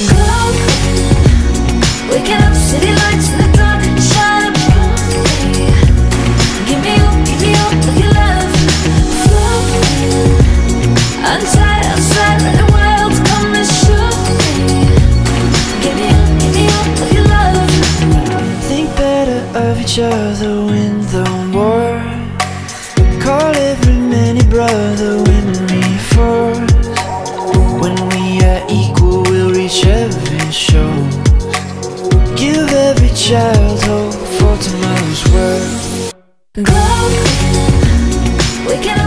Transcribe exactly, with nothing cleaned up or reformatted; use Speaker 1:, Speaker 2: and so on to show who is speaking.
Speaker 1: Glow, waking up, city lights in the dark, shine up on me. Give me up, give me up with your love. Flow, untied, outside, running wild, come and show me. Give me up, give me up with your love.
Speaker 2: Think better of each other in the war. Call every man your brother when we force. When we are equal, we'll reach every shore. Give every child hope for tomorrow's world.
Speaker 1: Glow, waking